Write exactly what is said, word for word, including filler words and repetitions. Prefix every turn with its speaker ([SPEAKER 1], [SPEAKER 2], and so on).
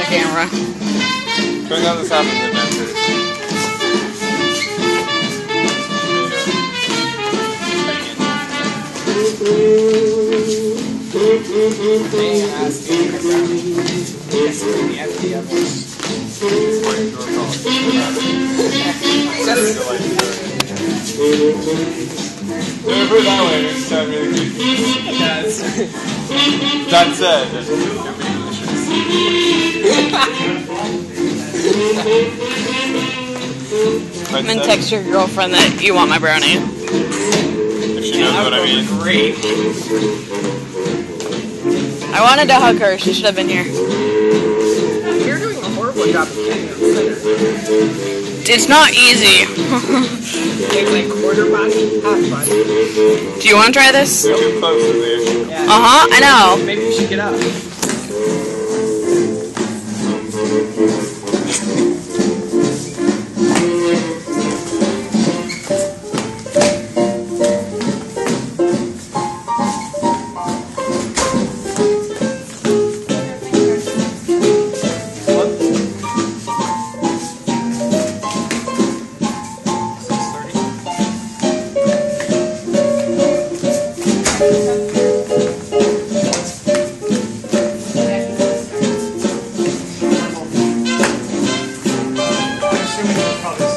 [SPEAKER 1] camera.
[SPEAKER 2] Turns out this happens in dentures. Never put it that way, it makes it sound really creepy.
[SPEAKER 3] Yeah, it's
[SPEAKER 2] That said,
[SPEAKER 1] I'm gonna text your girlfriend that you want my brownie.
[SPEAKER 2] if she knows what I mean.
[SPEAKER 3] great.
[SPEAKER 1] I wanted to hug her. She should have been here.
[SPEAKER 3] You're doing a horrible job of getting it.
[SPEAKER 1] It's not easy.
[SPEAKER 3] Like, like quarter body, half body.
[SPEAKER 1] Do you want to try this?
[SPEAKER 2] They're too close to the
[SPEAKER 3] Yeah.
[SPEAKER 1] Uh-huh, I know.
[SPEAKER 3] Maybe you should get up.
[SPEAKER 4] Probably